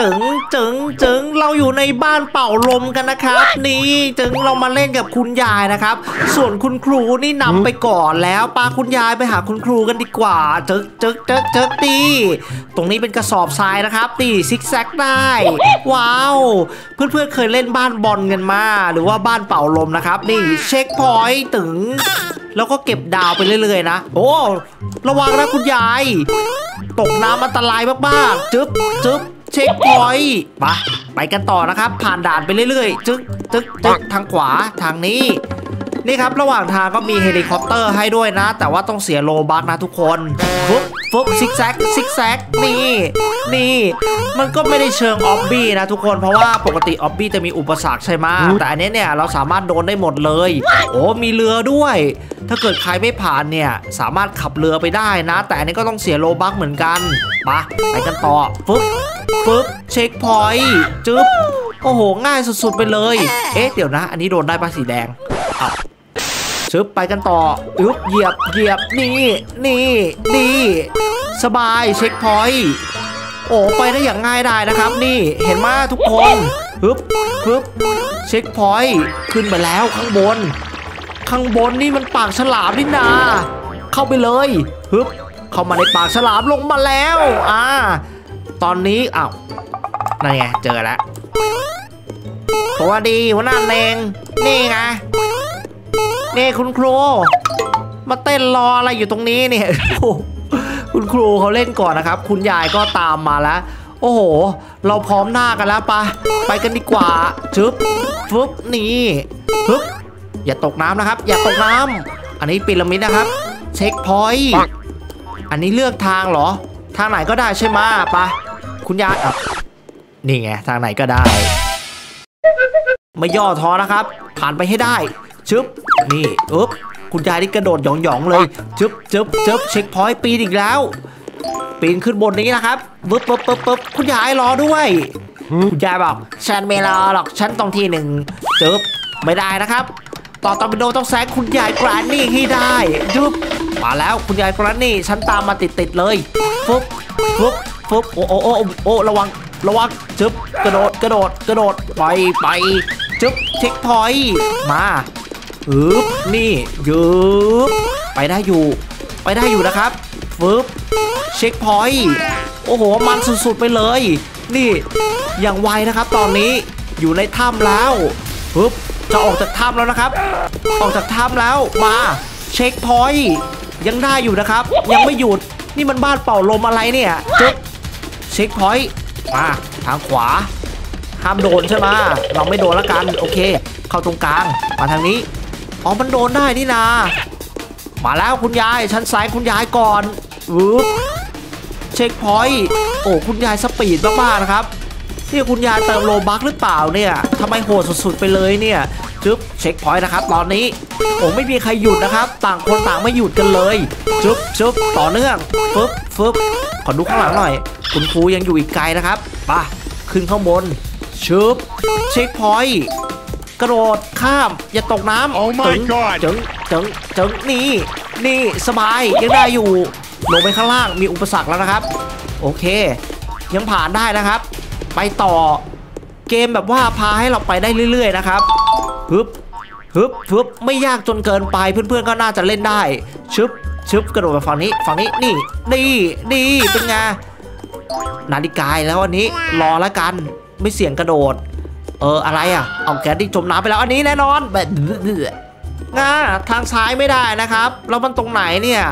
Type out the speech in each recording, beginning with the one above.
จึงเราอยู่ในบ้านเป่าลมกันนะครับนี่จึงเรามาเล่นกับคุณยายนะครับส่วนคุณครูนี่นำไปก่อนแล้วปาคุณยายไปหาคุณครูกันดีกว่าจึกตีตรงนี้เป็นกระสอบทรายนะครับตีซิกแซกได้ว้าวเพื่อนๆเคยเล่นบ้านบอลกันมาหรือว่าบ้านเป่าลมนะครับนี่เช็คพอยต์ถึงแล้วก็เก็บดาวไปเรื่อยๆนะโอ้ระวังนะคุณยายตกน้ำอันตรายมากๆจึ๊บเช็คพอยต์ไปกันต่อนะครับผ่านด่านไปเรื่อยๆจึ๊กทางขวาทางนี้นี่ครับระหว่างทางก็มีเฮลิคอปเตอร์ให้ด้วยนะแต่ว่าต้องเสียโลบัคนะทุกคนฟุบซิกแซกนี่มันก็ไม่ได้เชิงออบบี้นะทุกคนเพราะว่าปกติออบบี้จะมีอุปสรรคใช่ไหมแต่อันนี้เนี่ยเราสามารถโดนได้หมดเลยโอ้มีเรือด้วยถ้าเกิดใครไม่ผ่านเนี่ยสามารถขับเรือไปได้นะแต่อันนี้ก็ต้องเสียโลบัคเหมือนกันไปกันต่อฟุบเช็คพอยต์จึ๊บโอ้โหง่ายสุดๆไปเลยเดี๋ยวนะอันนี้โดนได้ปะสีแดงชึบไปกันต่อเหยียบนี่สบายเช็คพอยต์โอ้ไปได้อย่างง่ายได้นะครับนี่เห็นไหมทุกคนปึ๊บเช็คพอยต์ขึ้นไปแล้วข้างบนนี่มันปากฉลามนี่นาเข้าไปเลยเข้ามาในปากฉลามลงมาแล้วตอนนี้นั่นไงเจอแล้วตัวดีหัวหน้าเองนี่ไงนี่คุณครูมาเต้นรออะไรอยู่ตรงนี้เนี่ยคุณครูเขาเล่นก่อนนะครับคุณยายก็ตามมาแล้วโอ้โหเราพร้อมหน้ากันแล้วไปกันดีกว่าฟึบนี่อย่าตกน้ำนะครับอย่าตกน้ำอันนี้พีระมิดนะครับเช็คพอยต์อันนี้เลือกทางเหรอทางไหนก็ได้ใช่ไหมคุณยายนี่ไงทางไหนก็ได้ไม่ย่อท้อนะครับผ่านไปให้ได้ชึบนี่คุณยายนี่กระโดดหยองเลยชึบเช็คพอยต์ปีนอีกแล้วปีนขึ้นบนนี้นะครับปึ๊บคุณยายรอด้วยคุณยายบอกฉันไม่รอหรอกฉันต้องที่หนึ่งชึบไม่ได้นะครับต่อไปโดต้องแซงคุณยายแกรนนี่ให้ได้ชึบมาแล้วคุณยายแกรนนี่ฉันตามมาติดเลยฟึบโอ้ระวังชึบกระโดดไปชึบเช็คพอยต์มานี่ยืบไปได้อยู่นะครับเช็คพอยต์โอ้โหมันสุดๆไปเลยนี่อย่างไวนะครับตอนนี้อยู่ในถ้ำแล้วจะออกจากถ้ำแล้วนะครับออกจากถ้ำแล้วมาเช็คพอยต์ยังได้อยู่นะครับยังไม่หยุดนี่มันบ้านเป่าลมอะไรเนี่ยเช็คพอยต์มาทางขวาห้ามโดนใช่ไหมเราไม่โดนแล้วกันโอเคเข้าตรงกลางมาทางนี้มันโดนได้นี่นามาแล้วคุณยายชั้นซ้ายคุณยายก่อนเช็คพอยต์โอ้คุณยายสปีดมากๆนะครับนี่คุณยายเติมโลบัคหรือเปล่าเนี่ยทำไมโหดสุดๆไปเลยเนี่ยเช็คพอยต์นะครับตอนนี้ไม่มีใครหยุดนะครับต่างคนต่างไม่หยุดกันเลยต่อเนื่องฟึบขอดูข้างหลังหน่อยคุณครูยังอยู่อีกไกลนะครับขึ้นข้างบนเช็คพอยต์กระโดดข้ามอย่าตกน้ำจึงนี่สบายยังได้อยู่ลงไปข้างล่างมีอุปสรรคแล้วนะครับโอเคยังผ่านได้นะครับไปต่อเกมแบบว่าพาให้เราไปได้เรื่อยๆนะครับฮึบไม่ยากจนเกินไปเพื่อนๆก็น่าจะเล่นได้ชึบกระโดดไปฝั่งนี้นี่ดีเป็นไงนาฬิกาแล้วอันนี้รอแล้วกันไม่เสี่ยงกระโดดอะไรเอาแกที่จมน้ำไปแล้วอันนี้แน่นอนแบบทางซ้ายไม่ได้นะครับแล้วมันตรงไหนเนี่ย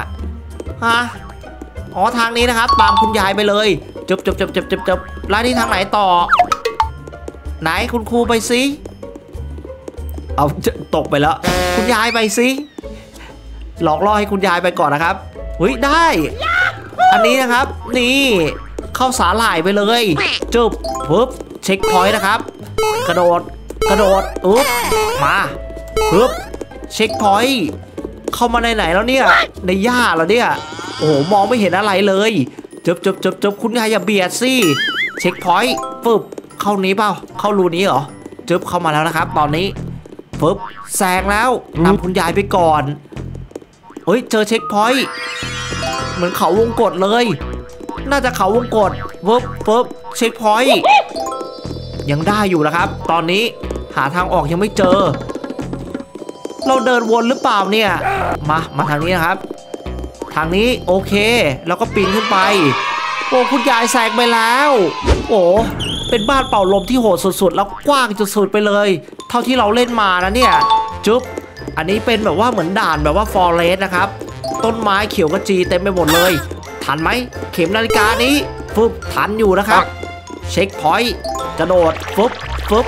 ทางนี้นะครับตามคุณยายไปเลยจบแล้วนี่ทางไหนต่อไหนคุณครูไปสิเอาตกไปแล้วคุณยายไปสิหลอกล่อให้คุณยายไปก่อนนะครับได้อันนี้นะครับนี่เข้าสาหร่ายไปเลยปึ๊บเช็คพอยต์นะครับกระโดดมาเช็คพอยต์เข้ามาในไหนแล้วเนี่ยในหญ้าแล้วเนี่ยโอ้โหมองไม่เห็นอะไรเลยจบคุณยายอย่าเบียดสิเช็คพอยต์เข้านี้เปล่าเข้ารูนี้เหรอเข้ามาแล้วนะครับตอนนี้แซงแล้วนำคุณยายไปก่อนเจอเช็คพอยต์เหมือนเขาวงกตเลยน่าจะเขาวงกตปึ๊บเช็คพอยต์ยังได้อยู่นะครับตอนนี้หาทางออกยังไม่เจอเราเดินวนหรือเปล่าเนี่ยมาทางนี้นะครับทางนี้โอเคแล้วก็ปีนขึ้นไปโอ้คุณยายแซงไปแล้วโอ้เป็นบ้านเป่าลมที่โหดสุดๆแล้วกว้างสุดๆไปเลยเท่าที่เราเล่นมานะเนี่ยจุ๊บอันนี้เป็นแบบว่าเหมือนด่านแบบว่าฟอเรสต์นะครับต้นไม้เขียวกระจีเต็มไปหมดเลยทันไหมเข็มนาฬิกานี้ทันอยู่นะครับเช็คพอยต์กระโดดฟึบ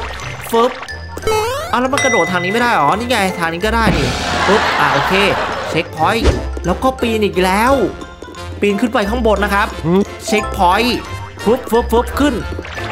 แล้วมันกระโดดทางนี้ไม่ได้หรอนี่ไงทางนี้ก็ได้นี่โอเคเช็คพอยต์แล้วก็ปีนอีกแล้วปีนขึ้นไปข้างบนนะครับเช็คพอยต์ขึ้น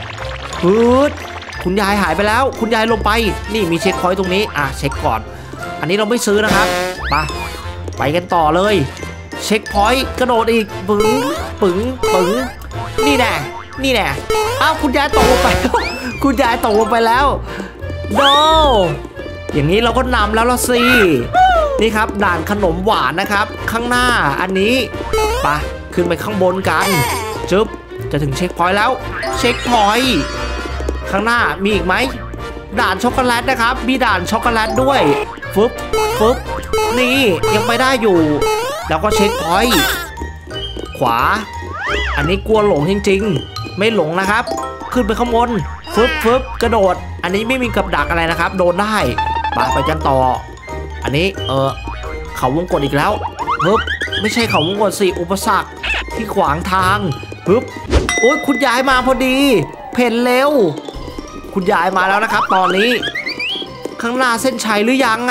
คุณยายหายไปแล้วคุณยายลงไปนี่มีเช็คพอยต์ตรงนี้เช็คก่อนอันนี้เราไม่ซื้อนะครับไปกันต่อเลยเช็คพอยต์กระโดดอีกปึ๋งนี่แน่อ้าวคุณยายตกลงไปคุณยายตกลงไปแล้วโดอย่างนี้เราก็นำแล้วละสินี่ครับด่านขนมหวานนะครับข้างหน้าอันนี้ขึ้นไปข้างบนกันจึ๊บจะถึงเช็คพอยต์แล้วเช็คพอยต์ข้างหน้ามีอีกไหมด่านช็อกโกแลตนะครับมีด่านช็อกโกแลตด้วยฟึบนี่ยังไปได้อยู่แล้วก็เช็คพอยต์ขวาอันนี้กลัวหลงจริงๆไม่หลงนะครับขึ้นไปข้างบนฟึบกระโดดอันนี้ไม่มีกับดักอะไรนะครับโดนได้ไปกันต่ออันนี้เขาวงกตอีกแล้วไม่ใช่เขาวงกตสิอุปสรรคที่ขวางทางโอ๊ยคุณยายมาพอดีเพ่นเร็วคุณยายมาแล้วนะครับตอนนี้ข้างหน้าเส้นชัยหรือยัง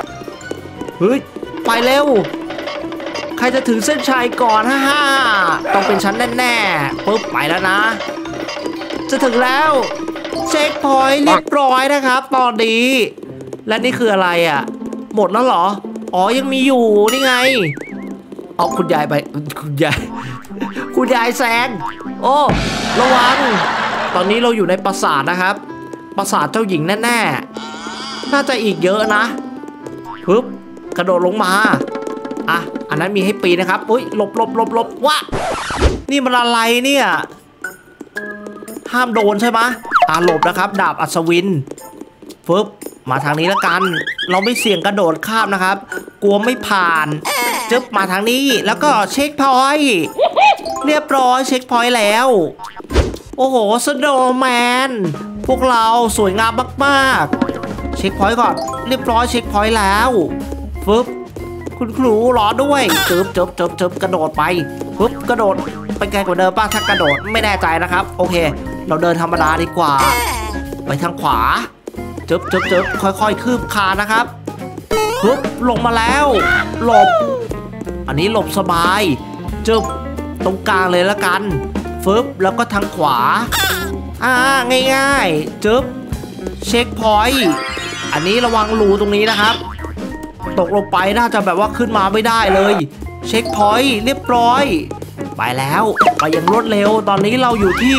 ไปเร็วใครจะถึงเส้นชัยก่อนต้องเป็นฉันแน่ๆไปแล้วนะจะถึงแล้วเช็คพอยต์เรียบร้อยนะครับตอนนี้และนี่คืออะไรหมดแล้วเหรอยังมีอยู่นี่ไงคุณยายไปคุณยายแซงระวังตอนนี้เราอยู่ในปราสาทนะครับปราสาทเจ้าหญิงแน่ๆน่าจะอีกเยอะนะกระโดดลงมาอันนั้นมีให้ปีนะครับหลบวะนี่มันอะไรเนี่ยห้ามโดนใช่ไหมหลบนะครับดาบอัศวินมาทางนี้แล้วกันเราไม่เสี่ยงกระโดดข้ามนะครับกลัวไม่ผ่านจึ๊บมาทางนี้แล้วก็เช็คพอยต์เรียบร้อยเช็คพอยต์แล้วโอ้โหสโนว์แมนพวกเราสวยงามมากๆเช็คพอยต์ก่อนเรียบร้อยเช็คพอยต์แล้วคุณครูรอด้วยจึ๊บกระโดดไปกระโดดไปไกลกว่าเดิมป่ะถ้ากระโดดไม่แน่ใจนะครับโอเคเราเดินธรรมดาดีกว่าไปทางขวาจึ๊บค่อยๆคืบคานนะครับลงมาแล้วหลบอันนี้หลบสบายจึ๊บตรงกลางเลยละกันแล้วก็ทางขวาง่ายๆจึ๊บเช็คพอยต์อันนี้ระวังรูตรงนี้นะครับตกลงไปน่าจะแบบว่าขึ้นมาไม่ได้เลยเช็คพอยต์เรียบร้อยไปแล้วไปอย่างรวดเร็วตอนนี้เราอยู่ที่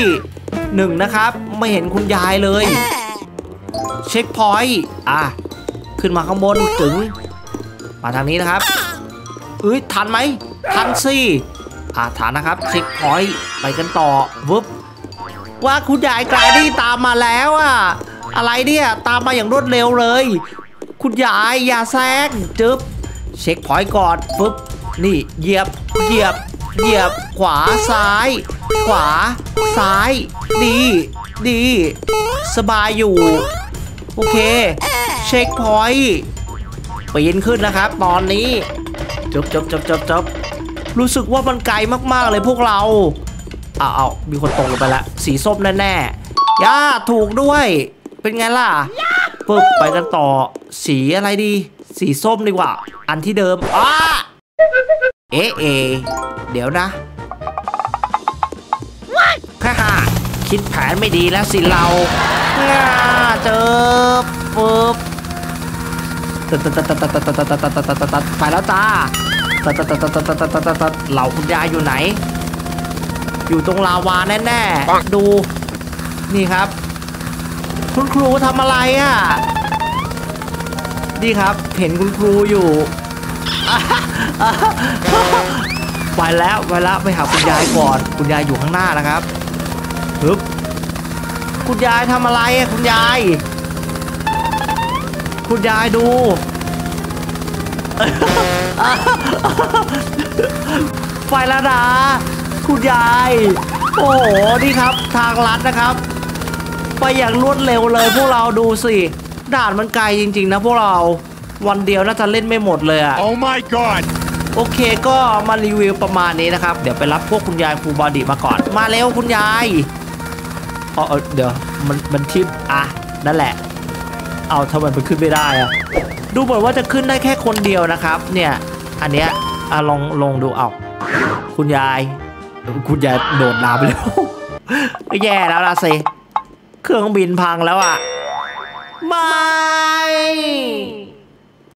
1นะครับไม่เห็นคุณยายเลยเช็คพอยต์ขึ้นมาข้างบนถึงมาทางนี้นะครับทันไหมทันสิทันนะครับเช็คพอยต์ไปกันต่อว่าคุณยายกลายที่ตามมาแล้วอะไรเนี่ยตามมาอย่างรวดเร็วเลยคุณยายอย่าแซงจึ๊บเช็คพอยต์ก่อนนี่เหยียบขวาซ้ายขวาซ้ายดีสบายอยู่โอเคเช็คพอยต์ปีนขึ้นนะครับตอนนี้จบรู้สึกว่ามันไกลมากๆเลยพวกเรามีคนตกลงไปแล้วสีส้มแน่ๆย่าถูกด้วยเป็นไงล่ะไปกันต่อสีอะไรดีสีส้มดีกว่าอันที่เดิมเดี๋ยวนะคิดแผนไม่ดีแล้วสิเราเจอไปแล้วจ้าเหล่าคุณยายอยู่ไหนอยู่ตรงลาวาแน่ๆดูนี่ครับคุณครูทำอะไรนี่ครับเห็นคุณครูอยู่ไปแล้วไปหาคุณยายก่อนคุณยายอยู่ข้างหน้านะครับฮึบคุณยายทำอะไรอะคุณยายดูไปแล้วนะคุณยายโอ้โหนี่ครับทางลัดนะครับไปอย่างรวดเร็วเลยพวกเราดูสิด่านมันไกลจริงๆนะพวกเราวันเดียวน่าจะเล่นไม่หมดเลยอะ Oh my god โอเคก็มารีวิวประมาณนี้นะครับเดี๋ยวไปรับพวกคุณยายครูบอดี้มาก่อนมาเร็วคุณยายเดี๋ยวมันทิปนั่นแหละเอาทำไมมันขึ้นไม่ได้อะดูเหมือนว่าจะขึ้นได้แค่คนเดียวนะครับเนี่ยอันเนี้ยลองดูเอาคุณยายโดดน้ำไปแล้ว แย่แล้วล่ะสิเครื่องบินพังแล้วอ่ะไม่